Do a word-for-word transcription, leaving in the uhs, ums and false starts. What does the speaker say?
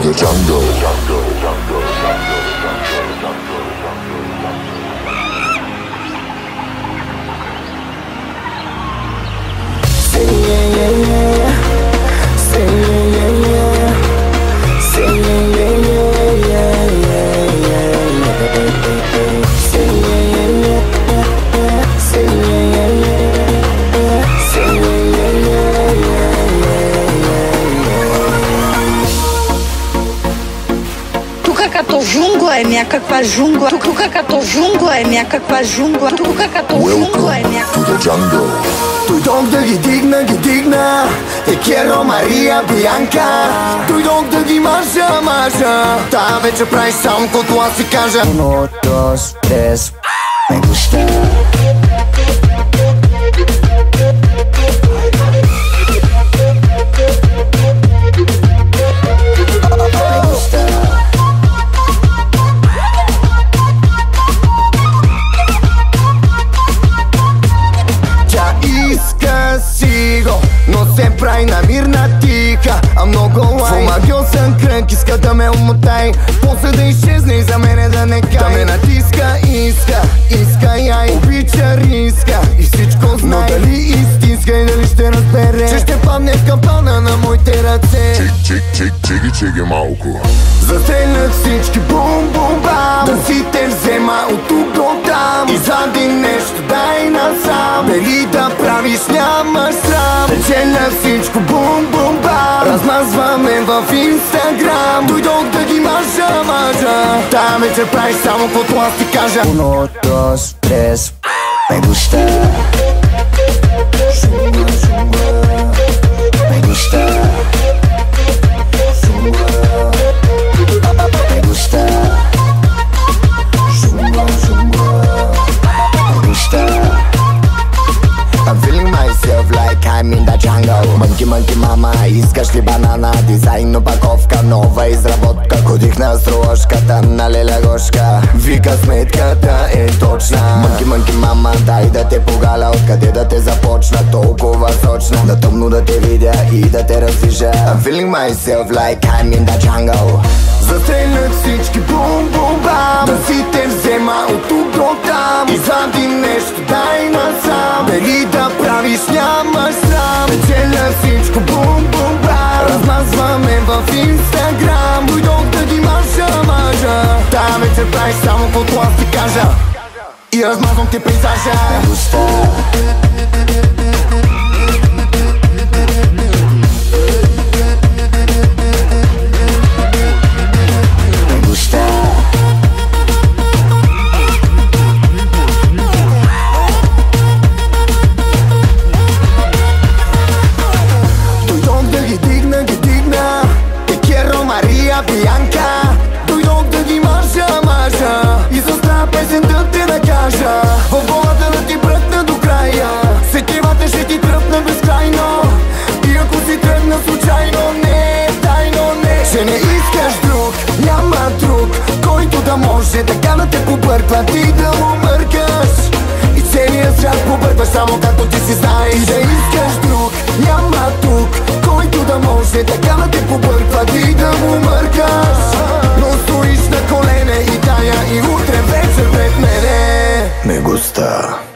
the jungle. Say yeah, yeah, yeah. Say yeah, yeah, yeah. Say yeah, yeah, yeah, yeah, yeah, yeah. Say yeah, yeah, yeah. Say yeah, yeah, yeah. Say yeah, yeah, yeah, yeah. Тука като джунгла е някаква джунгла. Тука като джунгла е някаква джунгла. Тука като джунгла е някаква. To the jungle. Дойдох да ги дигна, ги дигна. Текеро, Мария, Бианка. Дойдох да ги мажа, мажа. Та вече правиш само като аз си кажа. Uno, dos, tres. Me gusta. Но се прави на мирна тиха, а много лай. Фомагиосен кръг иска да ме умотай, после да изчезне и за мене да не кай. Да ме натиска, иска, иска яй. Обича риска и всичко знай. Но дали истинска и дали ще разбере, че ще падне в капана на моите ръце. Чик, чик, чик, чиги, чиги малко. Застрелях всички бум бум бам. Да си те взема от тук до там. Извади нещо, дай насам. Дали да правиш нямаш срам. Печеля всичко бум бум бам. Размазваме в Инстаграм. Дойдох да ги мажа, мажа. Та вечер правиш само каквото аз ти кажа. Uno, dos, tres. Me gusta. Zumba, zumba. Me gusta. Zumba. Me gusta. Zumba, zumba. Me gusta. I'm feeling myself like I'm in the jungle. Monkey, monkey, mama, искаш ли банана? Дизайн, опаковка, нова изработка. Ходих на стружката на Леля Гошка. Вика сметката е точна. Monkey, monkey, мама, дай да те погаля. Откъде да те започна, толкова сочна. На тъмно да те видя и да те раздвижа. I'm feeling myself like I'm in the jungle. Застрелях всички бум бум бам. Да си те взема от тук до там. Извади нещо, дай насам. Дали да правиш нямаш срам. Печеля всичко бум бум бам. Размазваме в Инстаграм. Дойдох да ги мажа, мажа. Та вечер правиш само каквото аз ти кажа. И размазвам ти пейзажа. Бианка, дойдох да ги мажа, мажа. И за стара песен да те накажа. В главата да ти бръкна до края. Сетивата ще ти тръпна безкрайно. И ако си тръгна случайно, не, тайно не. Че не искаш друг, няма друг, който да може така да те побърква, ти да му мъркаш. И целият свят побъркваш само както ти си знаеш. И да искаш друг, няма тук, който да може така да те побърква, ти да му мъркаш. Но стоиш на колене и тая и утре вечер пред мене. Me gusta.